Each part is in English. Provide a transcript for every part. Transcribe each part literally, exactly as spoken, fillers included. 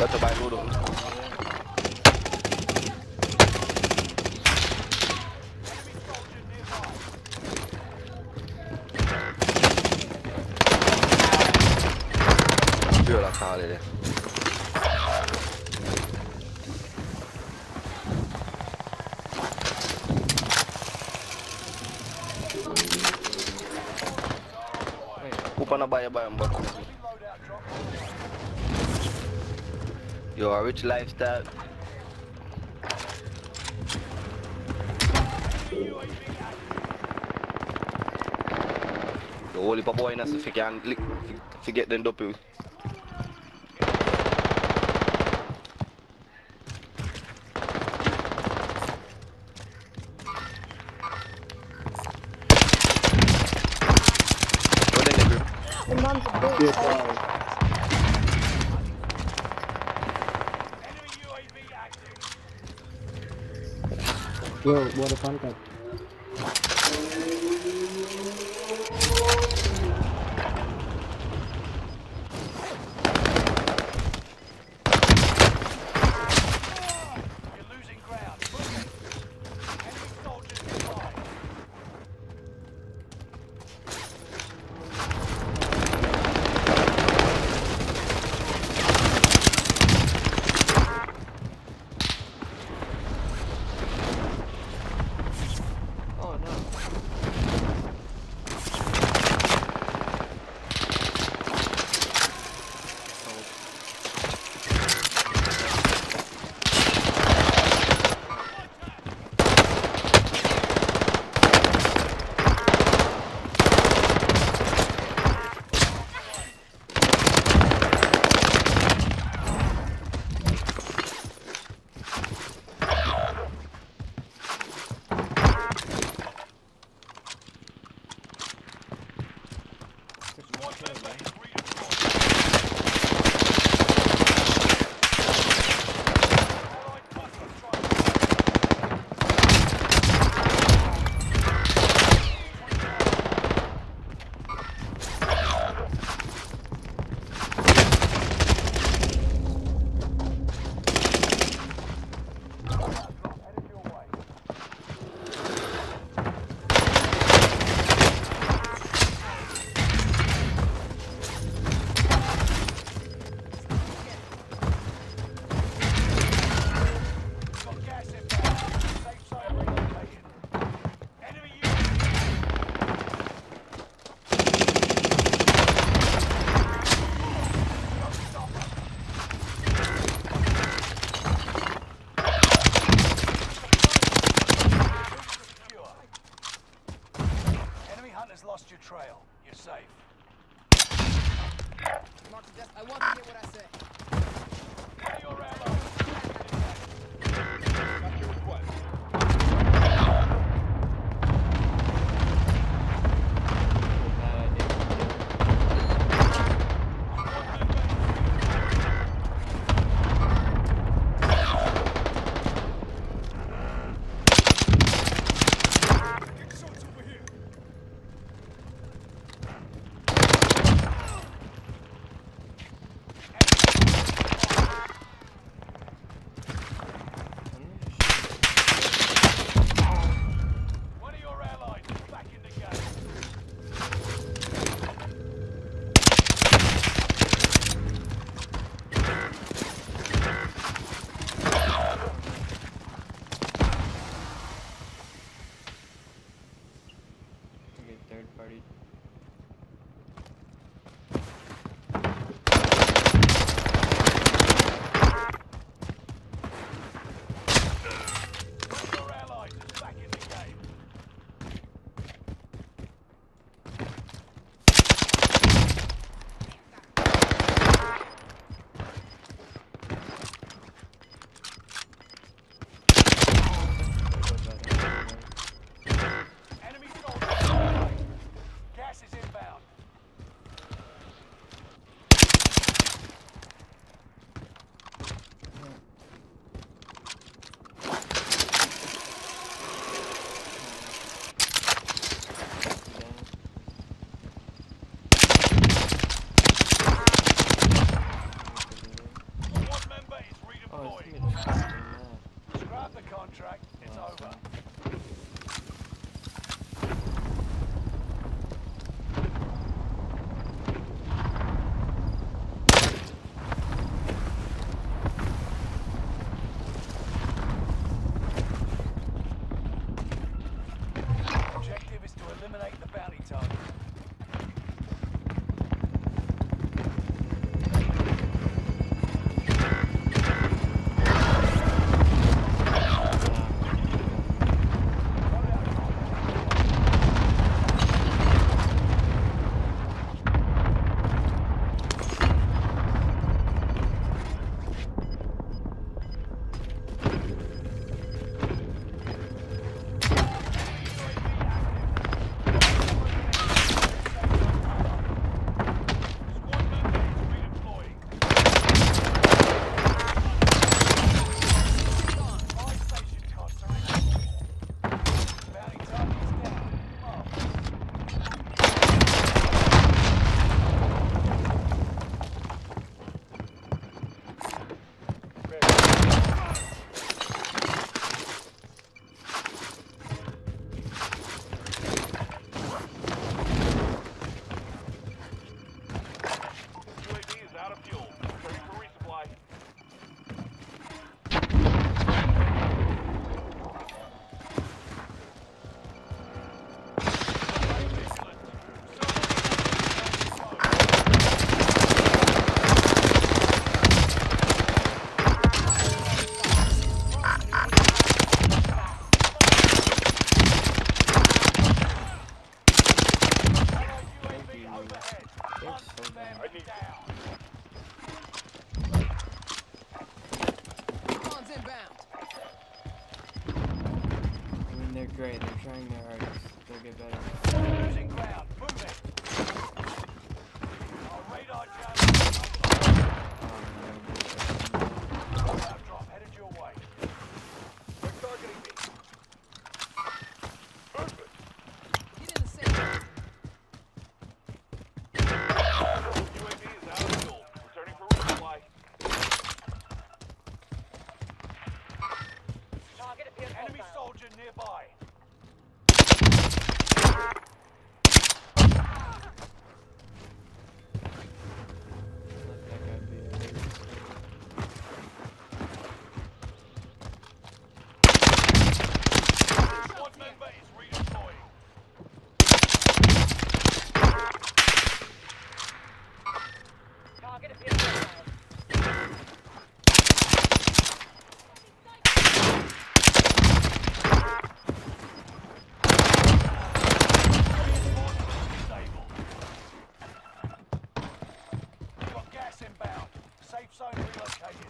Better buy load on. Più la cale. Upa na buy buy but yo, a rich lifestyle. The only boy in us if you can forget them dope. The mom's a bitch. Yo, what a fun cut. You're losing ground. Enemy soldiers nearby. Oh no. Lost your trail. You're safe. I want to hear what I say. Get your ammo. Got your request. trying their hardest. They'll get better. Losing ground. Move it. Our radar jam. Loadout drop headed your way. We're targeting me. Perfect. Get in the safe. U A V is out of fuel. Returning for resupply. Target appears Enemy soldier nearby. Let that guy be. Squad member is redeploying. Target appears hostile. Disabled. Got gas inbound. Safe zone relocated.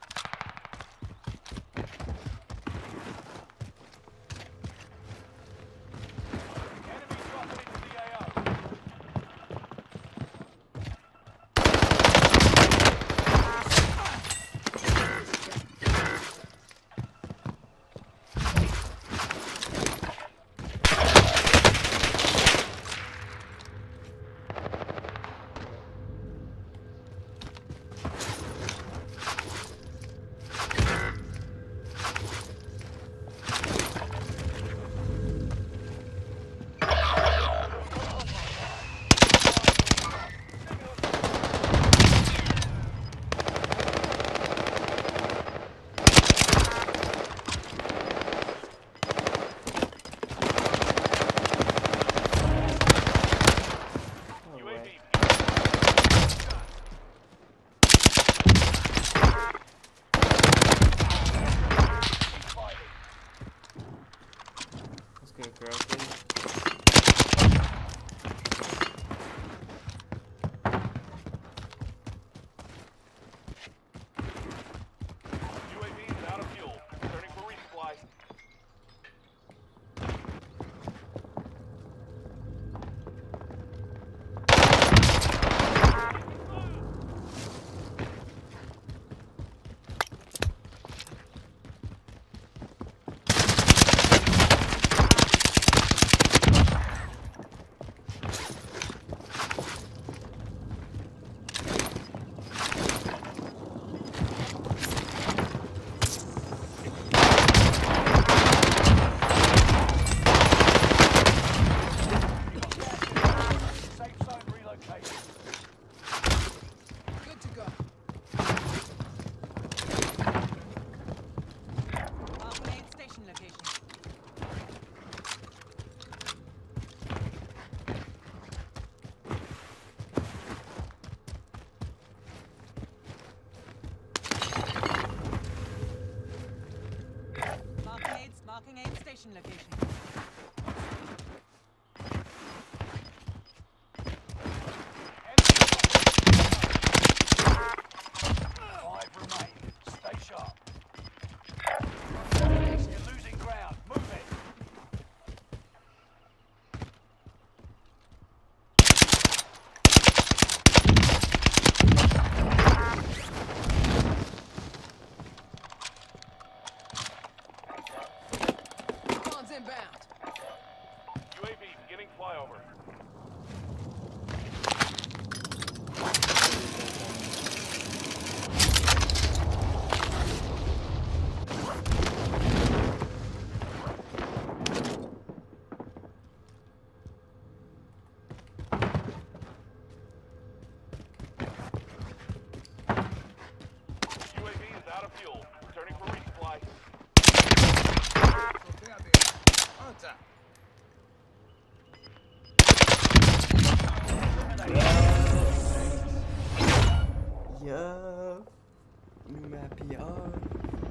Enemy dropping into the A O. No U A V. way. Let's go, girl, please. U A V is out of fuel. Returning for resupply. Safe zone relocated. Good to go. Alpha eight station location. Marking eight, marking eight station location. Five remain. Stay sharp. You're losing ground. Move it. Guns inbound. U A V beginning flyover. U A V is out of fuel. Returning for resupply. Yeah. Map, yeah.